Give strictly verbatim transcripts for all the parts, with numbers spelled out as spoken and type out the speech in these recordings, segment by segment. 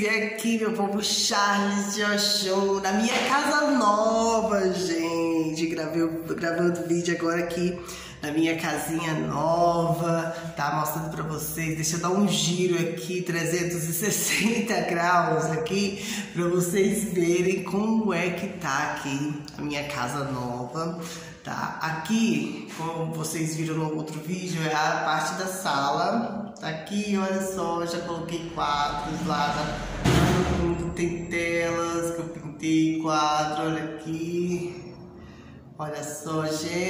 vim aqui, meu povo, Charles de Oxum, na minha casa nova, gente. Gravei, gravando vídeo agora aqui na minha casinha nova, tá? Mostrando pra vocês. Deixa eu dar um giro aqui, trezentos e sessenta graus aqui, pra vocês verem como é que tá aqui a minha casa nova, tá? Aqui, como vocês viram no outro vídeo, é a parte da sala. Tá aqui, olha só, já coloquei quadros lá, tá? Tem telas que eu pintei, quadro, olha aqui. Olha só,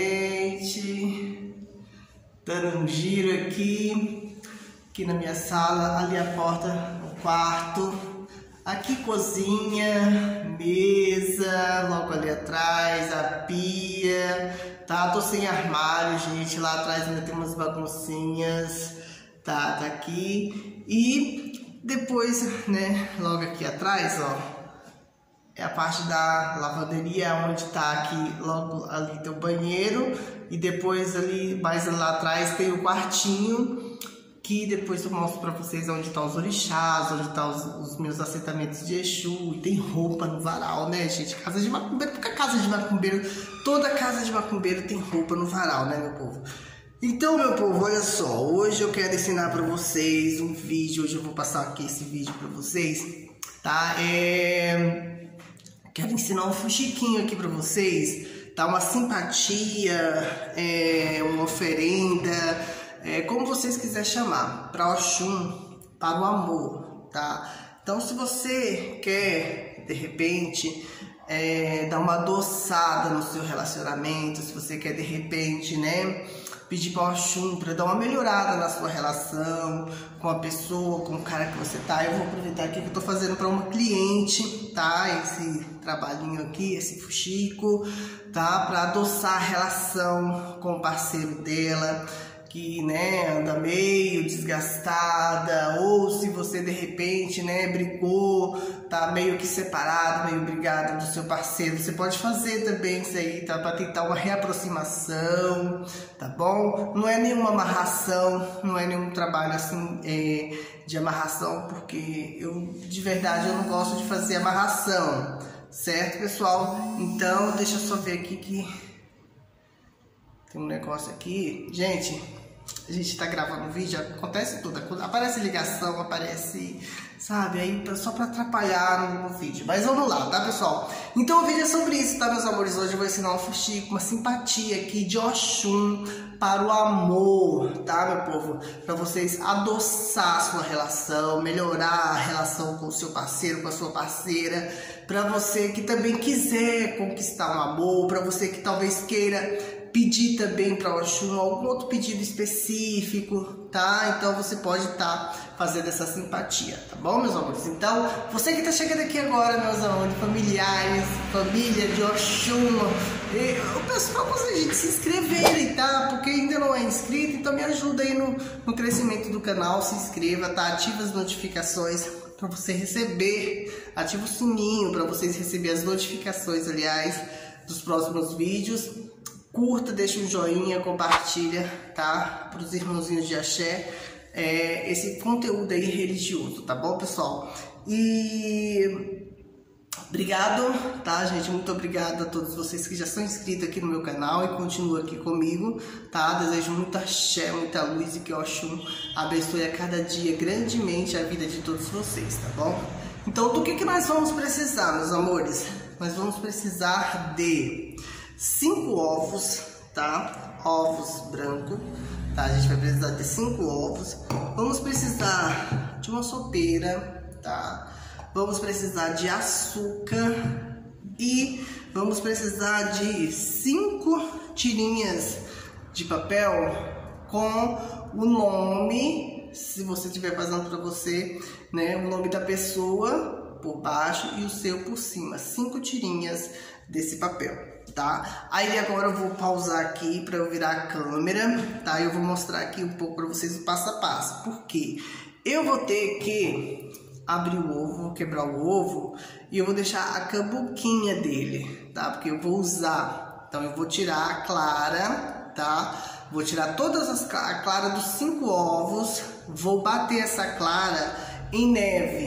gente, dando um giro aqui, aqui na minha sala, ali a porta, o quarto, aqui cozinha, mesa, logo ali atrás, a pia, tá? Tô sem armário, gente, lá atrás ainda tem umas baguncinhas, tá? Tá aqui, e depois, né, logo aqui atrás, ó, é a parte da lavanderia, onde tá aqui, logo ali tem o banheiro. E depois ali, mais lá atrás, tem o quartinho, que depois eu mostro pra vocês onde tá os orixás, onde tá os, os meus assentamentos de Exu. E tem roupa no varal, né, gente? Casa de macumbeiro, porque a casa de macumbeiro, toda casa de macumbeiro tem roupa no varal, né, meu povo? Então, meu povo, olha só, hoje eu quero ensinar pra vocês um vídeo. Hoje eu vou passar aqui esse vídeo pra vocês, tá? É... Quero ensinar um fuxiquinho aqui pra vocês, tá? Uma simpatia, é, uma oferenda, é, como vocês quiserem chamar, para Oxum, para o amor, tá? Então, se você quer, de repente, é, dar uma adoçada no seu relacionamento, se você quer, de repente, né, pedir para Oxum para dar uma melhorada na sua relação com a pessoa, com o cara que você tá, eu vou aproveitar aqui que eu tô fazendo para uma cliente, tá? Esse trabalhinho aqui, esse fuxico, tá? Para adoçar a relação com o parceiro dela, que, né, anda meio desgastada, ou se você de repente, né, brigou, tá meio que separado, meio brigado do seu parceiro, você pode fazer também isso aí, tá? Para tentar uma reaproximação, tá bom? Não é nenhuma amarração, não é nenhum trabalho assim é, de amarração, porque eu, de verdade, eu não gosto de fazer amarração, certo, pessoal? Então, deixa eu só ver aqui que tem um negócio aqui, gente. A gente tá gravando um vídeo, acontece tudo, aparece ligação, aparece, sabe, aí só pra atrapalhar no, no vídeo. Mas vamos lá, tá, pessoal? Então o vídeo é sobre isso, tá, meus amores? Hoje eu vou ensinar um fuxico, uma simpatia aqui de Oxum para o amor, tá, meu povo? Pra vocês adoçar a sua relação, melhorar a relação com o seu parceiro, com a sua parceira. Pra você que também quiser conquistar um amor, pra você que talvez queira pedir também para Oxum algum outro pedido específico, tá? Então você pode estar tá fazendo essa simpatia, tá bom, meus amores? Então, você que tá chegando aqui agora, meus amores, familiares, família de Oxum, eu peço para vocês, gente, se inscreverem, tá? Porque ainda não é inscrito, então me ajuda aí no, no crescimento do canal, se inscreva, tá? Ativa as notificações para você receber, ativa o sininho para vocês receberem as notificações, aliás, dos próximos vídeos. Curta, deixa um joinha, compartilha, tá? Para os irmãozinhos de axé, é, esse conteúdo aí religioso, tá bom, pessoal? E obrigado, tá, gente? Muito obrigado a todos vocês que já são inscritos aqui no meu canal e continuam aqui comigo, tá? Desejo muito axé, muita luz e que Oxum abençoe a cada dia grandemente a vida de todos vocês, tá bom? Então, do que que nós vamos precisar, meus amores? Nós vamos precisar de cinco ovos, tá? Ovos brancos, tá? A gente vai precisar de cinco ovos. Vamos precisar de uma sopeira, tá? Vamos precisar de açúcar e vamos precisar de cinco tirinhas de papel com o nome, se você estiver fazendo para você, né? O nome da pessoa por baixo e o seu por cima. Cinco tirinhas desse papel, tá? Aí agora eu vou pausar aqui para eu virar a câmera, tá? Eu vou mostrar aqui um pouco para vocês o passo a passo. Por quê? Eu vou ter que abrir o ovo, quebrar o ovo e eu vou deixar a cambuquinha dele, tá? Porque eu vou usar, então eu vou tirar a clara, tá? Vou tirar todas as a clara dos cinco ovos, vou bater essa clara em neve,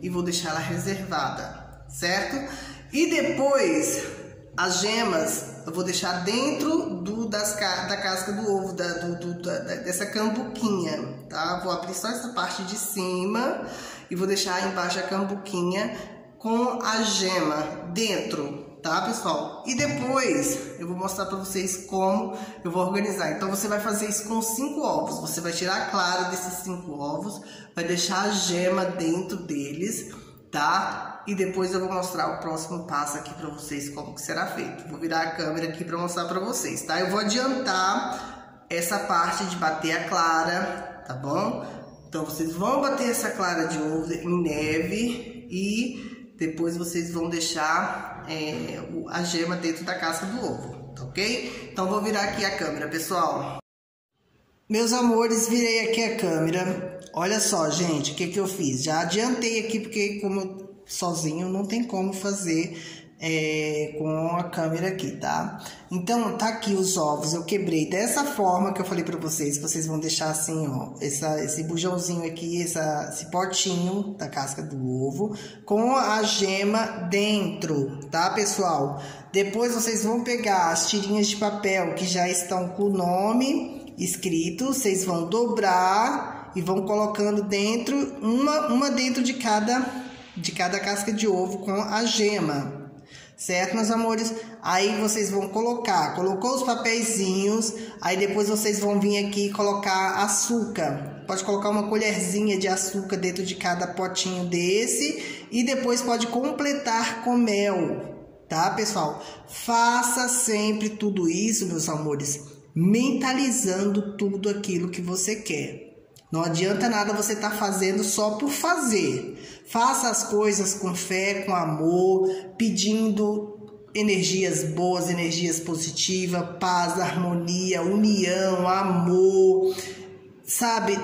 e vou deixar ela reservada, certo? E depois, as gemas eu vou deixar dentro do, das, da casca do ovo, da, do, do, da, dessa cambuquinha, tá? Vou abrir só essa parte de cima e vou deixar embaixo a cambuquinha com a gema dentro, tá, pessoal? E depois eu vou mostrar pra vocês como eu vou organizar. Então você vai fazer isso com cinco ovos. Você vai tirar a clara desses cinco ovos, vai deixar a gema dentro deles, tá? E depois eu vou mostrar o próximo passo aqui pra vocês como que será feito. Vou virar a câmera aqui pra mostrar pra vocês, tá? Eu vou adiantar essa parte de bater a clara, tá bom? Então vocês vão bater essa clara de ovo em neve e depois vocês vão deixar é, a gema dentro da casca do ovo, tá ok? Então vou virar aqui a câmera, pessoal. Meus amores, virei aqui a câmera. Olha só, gente, o que que eu fiz? Já adiantei aqui porque como eu sozinho não tem como fazer é, com a câmera aqui, tá? Então tá aqui os ovos, eu quebrei dessa forma que eu falei pra vocês. Vocês vão deixar assim, ó, essa, esse bujãozinho aqui, essa, esse potinho da casca do ovo com a gema dentro, tá, pessoal? Depois vocês vão pegar as tirinhas de papel que já estão com o nome escrito, vocês vão dobrar e vão colocando dentro, uma, uma dentro de cada de cada casca de ovo com a gema, certo, meus amores? Aí vocês vão colocar, colocou os papeizinhos, aí depois vocês vão vir aqui colocar açúcar. Pode colocar uma colherzinha de açúcar dentro de cada potinho desse e depois pode completar com mel, tá, pessoal? Faça sempre tudo isso, meus amores, mentalizando tudo aquilo que você quer. Não adianta nada você estar tá fazendo só por fazer. Faça as coisas com fé, com amor, pedindo energias boas, energias positivas, paz, harmonia, união, amor, sabe,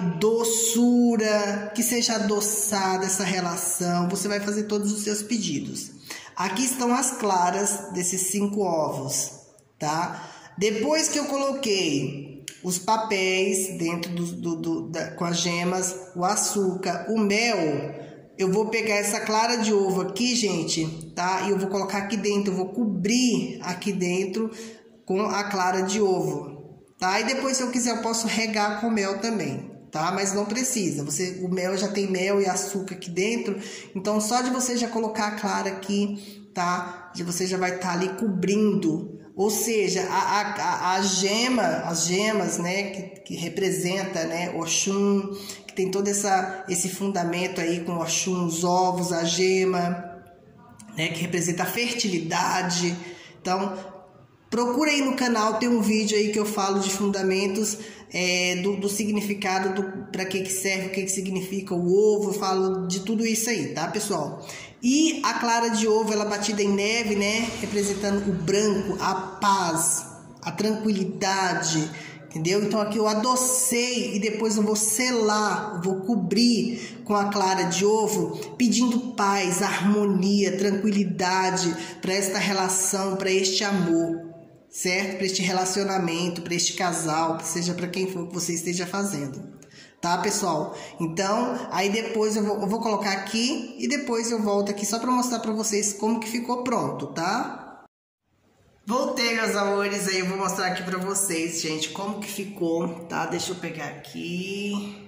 doçura, que seja adoçada essa relação. Você vai fazer todos os seus pedidos. Aqui estão as claras desses cinco ovos, tá? Depois que eu coloquei os papéis dentro do, do, do, da, com as gemas, o açúcar, o mel, eu vou pegar essa clara de ovo aqui, gente, tá? E eu vou colocar aqui dentro, eu vou cobrir aqui dentro com a clara de ovo, tá? E depois, se eu quiser, eu posso regar com mel também, tá? Mas não precisa, você, o mel já tem mel e açúcar aqui dentro, então só de você já colocar a clara aqui, tá? Você já vai estar tá ali cobrindo. Ou seja, a, a, a gema, as gemas, né, que, que representa, né, Oxum, que tem todo essa, esse fundamento aí com Oxum, os ovos, a gema, né, que representa a fertilidade. Então, procura aí no canal, tem um vídeo aí que eu falo de fundamentos, é, do, do significado, para que que serve, o que que significa o ovo, eu falo de tudo isso aí, tá, pessoal? E a clara de ovo, ela batida em neve, né, representando o branco, a paz, a tranquilidade, entendeu? Então aqui eu adocei e depois eu vou selar, eu vou cobrir com a clara de ovo, pedindo paz, harmonia, tranquilidade para esta relação, para este amor, certo? Para este relacionamento, para este casal, seja para quem for que você esteja fazendo. Tá, pessoal? Então, aí depois eu vou, eu vou colocar aqui e depois eu volto aqui só para mostrar para vocês como que ficou pronto, tá? Voltei, meus amores, aí eu vou mostrar aqui para vocês, gente, como que ficou, tá? Deixa eu pegar aqui.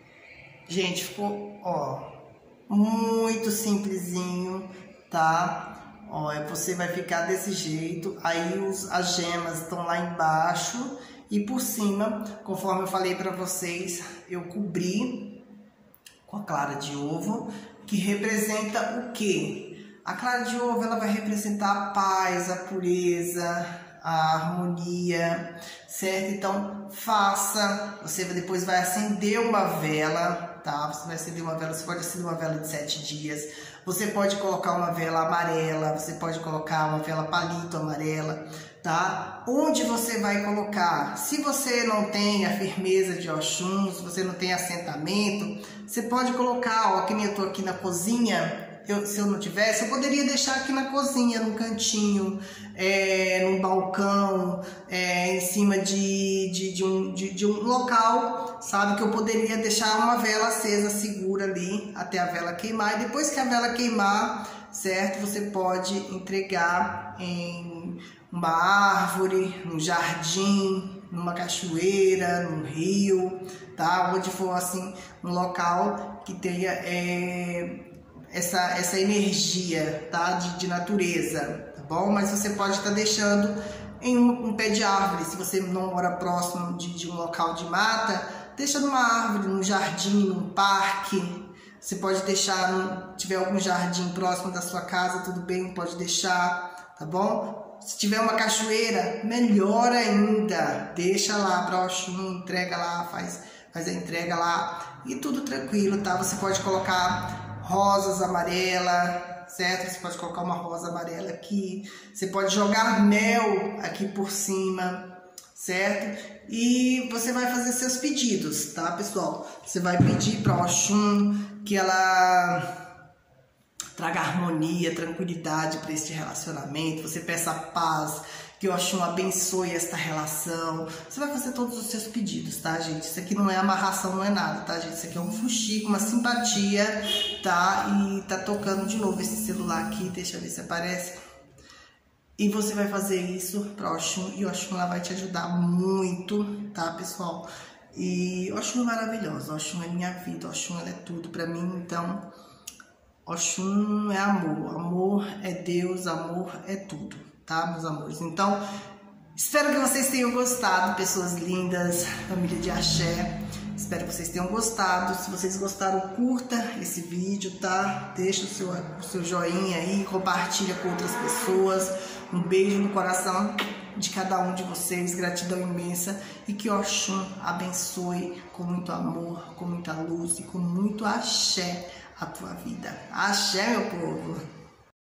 Gente, ficou, ó, muito simplesinho, tá? Ó, você vai ficar desse jeito, aí os, as gemas estão lá embaixo. E por cima, conforme eu falei para vocês, eu cobri com a clara de ovo, que representa o quê? A clara de ovo, ela vai representar a paz, a pureza, a harmonia, certo? Então, faça, você depois vai acender uma vela, tá? Você vai acender uma vela, você pode acender uma vela de sete dias, você pode colocar uma vela amarela, você pode colocar uma vela palito amarela, tá? Onde você vai colocar? Se você não tem a firmeza de Oxum, se você não tem assentamento, você pode colocar, ó, que nem eu tô aqui na cozinha, eu, se eu não tivesse, eu poderia deixar aqui na cozinha, no cantinho, é, num balcão, é, em cima de, de, de, um, de, de um local, sabe? Que eu poderia deixar uma vela acesa, segura ali, até a vela queimar. E depois que a vela queimar, certo? Você pode entregar em uma árvore, num jardim, numa cachoeira, num rio, tá? Onde for assim, um local que tenha é, essa, essa energia, tá? De, de natureza, tá bom? Mas você pode estar deixando em um, um pé de árvore. Se você não mora próximo de, de um local de mata, deixa numa árvore, num jardim, num parque. Você pode deixar, se tiver algum jardim próximo da sua casa, tudo bem, pode deixar, tá bom? Se tiver uma cachoeira, melhor ainda, deixa lá para Oxum, entrega lá, faz, faz a entrega lá e tudo tranquilo, tá? Você pode colocar rosas amarelas, certo? Você pode colocar uma rosa amarela aqui, você pode jogar mel aqui por cima, certo? E você vai fazer seus pedidos, tá, pessoal? Você vai pedir para Oxum que ela traga harmonia, tranquilidade para este relacionamento. Você peça paz, que o Oxum abençoe esta relação. Você vai fazer todos os seus pedidos, tá, gente? Isso aqui não é amarração, não é nada, tá, gente? Isso aqui é um fuxico, uma simpatia, tá? E tá tocando de novo esse celular aqui, deixa eu ver se aparece. E você vai fazer isso para Oxum e o Oxum ela vai te ajudar muito, tá, pessoal? E Oxum é maravilhosa, Oxum é minha vida, Oxum ela é tudo para mim, então Oxum é amor, amor é Deus, amor é tudo, tá, meus amores? Então, espero que vocês tenham gostado, pessoas lindas, família de axé. Espero que vocês tenham gostado. Se vocês gostaram, curta esse vídeo, tá? Deixa o seu, o seu joinha aí, compartilha com outras pessoas. Um beijo no coração de cada um de vocês, gratidão imensa. E que Oxum abençoe com muito amor, com muita luz e com muito axé a tua vida. Axé, meu povo!